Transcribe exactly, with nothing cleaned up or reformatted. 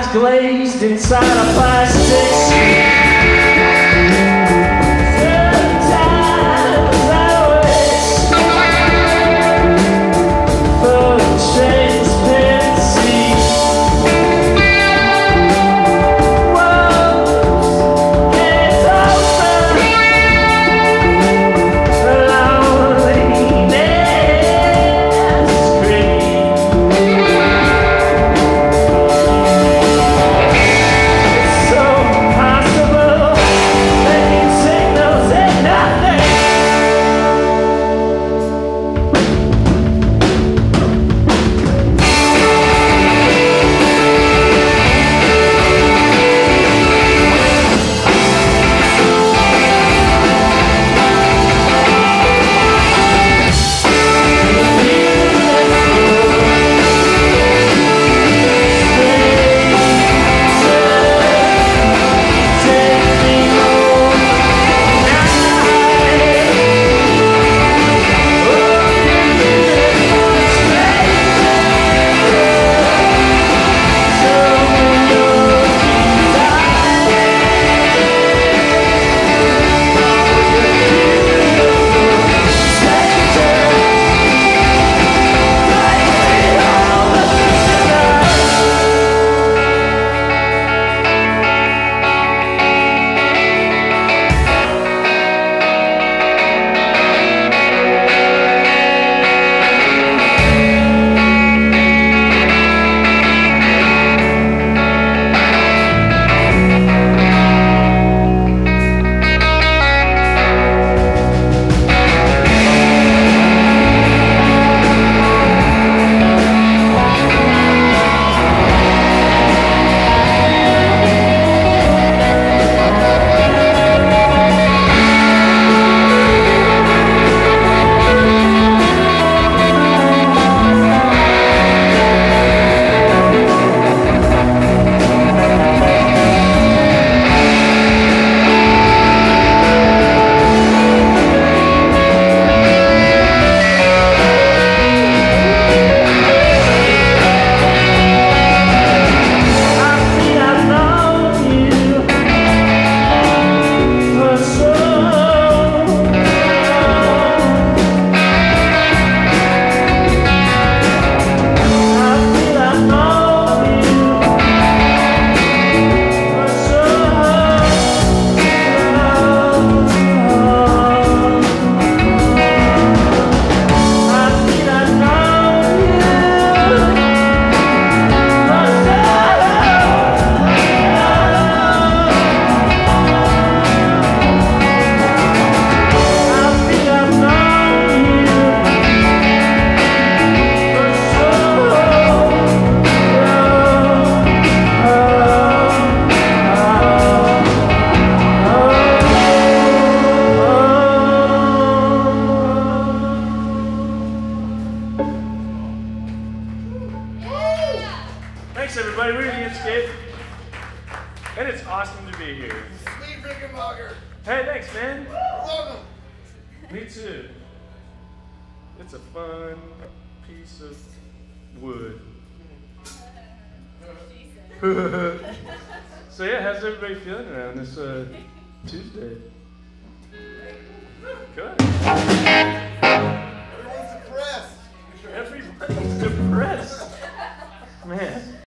eyes glazed inside a plastic sheet. Sometimes I wish for a changed fancy. Walls get open, loneliness screams. So possible, making signals and nothing. Thanks everybody, we're gonna get skate. And it's awesome to be here. Sweet Rickenbacker. Hey, thanks man. Welcome. Me too. It's a fun piece of wood. So yeah, how's everybody feeling around this uh, Tuesday? Good. Everyone's depressed. Everybody's depressed. Man.